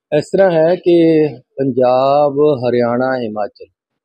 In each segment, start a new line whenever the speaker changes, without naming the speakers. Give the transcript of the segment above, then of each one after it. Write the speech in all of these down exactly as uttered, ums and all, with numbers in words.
ਇਸ ਤਰ੍ਹਾਂ ਹੈ ਕਿ ਪੰਜਾਬ, ਹਰਿਆਣਾ, ਹਿਮਾਚਲ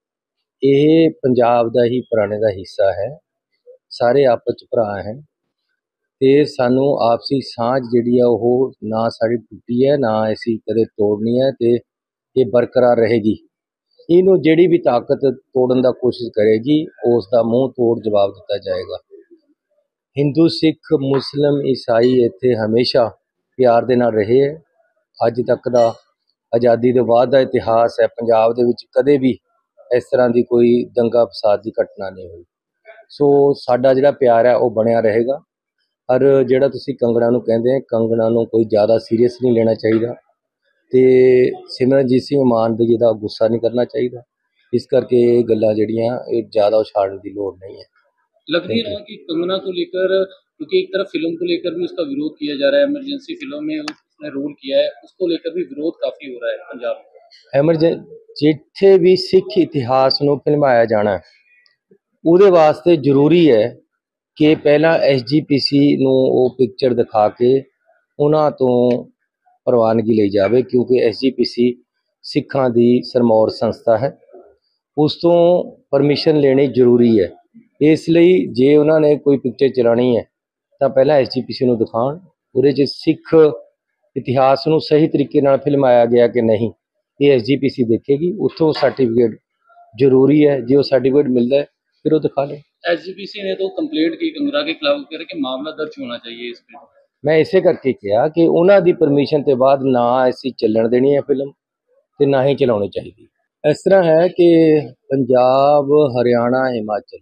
ਇਹ ਪੰਜਾਬ ਦਾ ਹੀ ਪੁਰਾਣੇ ਦਾ ਹਿੱਸਾ ਹੈ। ਸਾਰੇ ਆਪਸ 'ਚ ਭਰਾ ਹੈ ਤੇ ਸਾਨੂੰ ਆਪਸੀ ਸਾਂਝ ਜਿਹੜੀ ਆ ਉਹ ਨਾ ਸਾਡੀ ਟੁੱਟੀ ਹੈ, ਨਾ ਅਸੀਂ ਕਦੇ ਤੋੜਨੀ ਹੈ ਤੇ ਇਹ ਬਰਕਰਾਰ ਰਹੇਗੀ। ਇਹਨੂੰ ਜਿਹੜੀ ਵੀ ਤਾਕਤ ਤੋੜਨ ਦਾ ਕੋਸ਼ਿਸ਼ ਕਰੇਗੀ ਉਸ ਦਾ ਮੂੰਹ ਤੋੜ ਜਵਾਬ ਦਿੱਤਾ ਜਾਏਗਾ। ਹਿੰਦੂ, ਸਿੱਖ, ਮੁਸਲਿਮ, ਈਸਾਈ ਇੱਥੇ ਹਮੇਸ਼ਾ ਪਿਆਰ ਦੇ ਨਾਲ ਰਹੇ ਹੈ। ਅੱਜ ਤੱਕ ਦਾ ਆਜ਼ਾਦੀ ਦੇ ਬਾਅਦ ਦਾ ਇਤਿਹਾਸ ਹੈ, ਪੰਜਾਬ ਦੇ ਵਿੱਚ ਕਦੇ ਵੀ ਇਸ ਤਰ੍ਹਾਂ ਦੀ ਕੋਈ ਦੰਗਾ ਫਸਾਦ ਦੀ ਘਟਨਾ ਨਹੀਂ ਹੋਈ। ਸੋ ਸਾਡਾ ਜਿਹੜਾ ਪਿਆਰ ਹੈ ਉਹ ਬਣਿਆ ਰਹੇਗਾ। ਔਰ ਜਿਹੜਾ ਤੁਸੀਂ ਕੰਗਣਾ ਨੂੰ ਕਹਿੰਦੇ, ਕੰਗਣਾ ਨੂੰ ਕੋਈ ਜ਼ਿਆਦਾ ਸੀਰੀਅਸ ਨਹੀਂ ਲੈਣਾ ਚਾਹੀਦਾ ਤੇ ਸਿਮਰਨਜੀਤ ਸਿੰਘ ਮਾਨ ਦੇ ਜਿਹਦਾ ਗੁੱਸਾ नहीं करना चाहिए। इस करके ये गल्लां ਜਿਹੜੀਆਂ ਇਹ ज़्यादा उछालने की लोड़ नहीं है।
लग नहीं रहा कि कंगना को लेकर, क्योंकि एक तरफ फिल्म को लेकर भी उसका विरोध किया जा रहा है, इमरजेंसी फिल्म में उसने रोल किया है, उसको लेकर भी विरोध काफी हो रहा है पंजाब में।
एमरजें जिथे भी सिख इतिहास ਨੂੰ ਫਿਲਮਾਇਆ ਜਾਣਾ ਉਹਦੇ ਵਾਸਤੇ ਜ਼ਰੂਰੀ ਹੈ ਕਿ ਪਹਿਲਾਂ ਐਸ ਜੀ ਪੀ ਸੀ ਨੂੰ ਉਹ ਪਿਕਚਰ ਦਿਖਾ ਕੇ ਉਹਨਾਂ ਤੋਂ ਪ੍ਰਵਾਨਗੀ ਲਈ ਜਾਵੇ, ਕਿਉਂਕਿ ਐਸ ਜੀ ਪੀ ਸੀ ਸਿੱਖਾਂ ਦੀ ਸਰਮੌਰ ਸੰਸਥਾ ਹੈ। ਉਸ ਤੋਂ ਪਰਮਿਸ਼ਨ ਲੈਣੀ ਜ਼ਰੂਰੀ ਹੈ। ਇਸ ਲਈ ਜੇ ਉਹਨਾਂ ਨੇ ਕੋਈ ਪਿਕਚਰ ਚਲਾਉਣੀ ਹੈ ਤਾਂ ਪਹਿਲਾਂ ਐਸ ਜੀ ਪੀ ਸੀ ਨੂੰ ਦਿਖਾਉਣ, ਉਹਦੇ 'ਚ ਸਿੱਖ ਇਤਿਹਾਸ ਨੂੰ ਸਹੀ ਤਰੀਕੇ ਨਾਲ ਫਿਲਮਾਇਆ ਗਿਆ ਕਿ ਨਹੀਂ ਇਹ ਐਸ ਜੀ ਪੀ ਸੀ ਦੇਖੇਗੀ। ਉੱਥੋਂ ਸਰਟੀਫਿਕੇਟ ਜ਼ਰੂਰੀ है, जो सर्टिफिकेट मिलता है फिर वो दिखा लें।
एस जी पी सी ने तो कंप्लेंट की कंगना के खिलाफ करके मामला दर्ज होना चाहिए इस पे।
मैं इसे करके किया कि उन्हों की परमिशन के बाद ना ऐसी चलन देनी है फिल्म ते ना ही चलानी चाहिए। इस तरह है कि पंजाब, हरियाणा, हिमाचल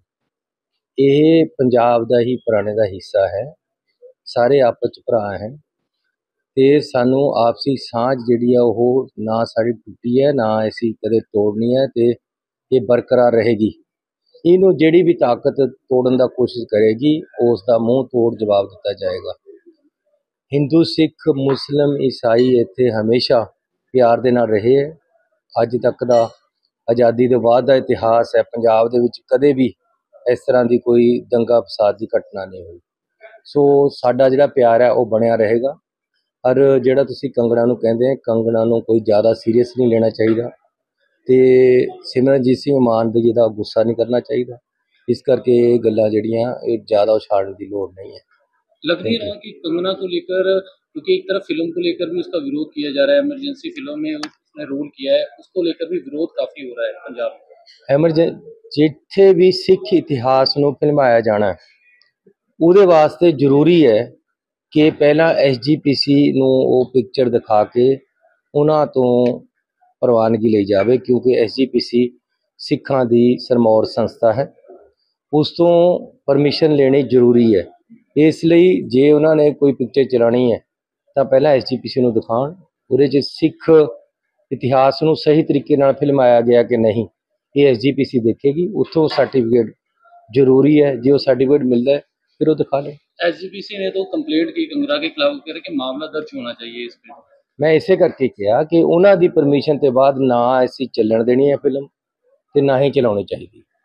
ये पंजाब का ही पुराने का हिस्सा है। सारे आपस भरा हैं ते सानू आपसी साझ जिहड़ी है वो ना साडी टुटी है, ना असीं कदे तोड़नी है ते ये बरकरार रहेगी। इनू जिहड़ी भी ताकत तोड़न दा कोशिश करेगी उस दा मूँह तोड़ जवाब दिता जाएगा। हिंदू, सिख, मुस्लिम, ईसाई इत्थे हमेशा प्यार दे नाल रहे है। अज तक दा आज़ादी दे बाद दा इतिहास है, पंजाब दे विच कदे भी इस तरह की कोई दंगा फसाद की घटना नहीं हुई। सो साडा जिहड़ा प्यार है वो बनिया रहेगा। और जिहड़ा तुसीं कंगना नूं कहंदे, कंगना नूं कोई ज़्यादा सीरीअस नहीं लेना चाहिए ਤੇ ਸਿਮਰਨਜੀਤ ਸਿੰਘ ਮਾਨ ਦੇ ਜਿਹਦਾ ਗੁੱਸਾ नहीं करना चाहिए। इस करके ये गल्लां ਜਿਹੜੀਆਂ ਇਹ ज़्यादा उछालने की लोड़ नहीं है।
लग नहीं रहा कि कंगना को लेकर, क्योंकि एक तरफ फिल्म को लेकर भी उसका विरोध किया जा रहा है, इमरजेंसी फिल्म में उसने रोल किया है, उसको लेकर भी विरोध काफी हो रहा है पंजाब में।
एमरजें जिथे भी सिख इतिहास ਨੂੰ ਫਿਲਮਾਇਆ ਜਾਣਾ ਉਹਦੇ ਵਾਸਤੇ ਜ਼ਰੂਰੀ ਹੈ ਕਿ ਪਹਿਲਾਂ ਐਸ ਜੀ ਪੀ ਸੀ ਨੂੰ ਉਹ ਪਿਕਚਰ ਦਿਖਾ ਕੇ ਉਹਨਾਂ ਤੋਂ ਪ੍ਰਵਾਨਗੀ ਲਈ ਜਾਵੇ, ਕਿਉਂਕਿ ਐਸ ਜੀ ਪੀ ਸੀ ਸਿੱਖਾਂ ਦੀ ਸਰਮੌਰ ਸੰਸਥਾ ਹੈ। ਉਸ ਤੋਂ ਪਰਮਿਸ਼ਨ ਲੈਣੀ ਜ਼ਰੂਰੀ ਹੈ। ਇਸ ਲਈ ਜੇ ਉਹਨਾਂ ਨੇ ਕੋਈ ਪਿਕਚਰ ਚਲਾਉਣੀ ਹੈ ਤਾਂ ਪਹਿਲਾਂ ਐਸ ਜੀ ਪੀ ਸੀ ਨੂੰ ਦਿਖਾਉਣ, ਉਹਦੇ 'ਚ ਸਿੱਖ ਇਤਿਹਾਸ ਨੂੰ ਸਹੀ ਤਰੀਕੇ ਨਾਲ ਫਿਲਮਾਇਆ ਗਿਆ ਕਿ ਨਹੀਂ ਇਹ ਐਸ ਜੀ ਪੀ ਸੀ ਦੇਖੇਗੀ। ਉੱਥੋਂ ਸਰਟੀਫਿਕੇਟ ਜ਼ਰੂਰੀ है, जो सर्टिफिकेट मिलता है फिर वो दिखा लें।
एस जी पी सी ने तो कंप्लेंट की कंगना के खिलाफ करके मामला दर्ज होना चाहिए इस पे।
मैं इसे करके किया कि उन्हों की परमिशन के बाद ना ऐसी चलन देनी है फिल्म ते ना ही चलानी चाहिए।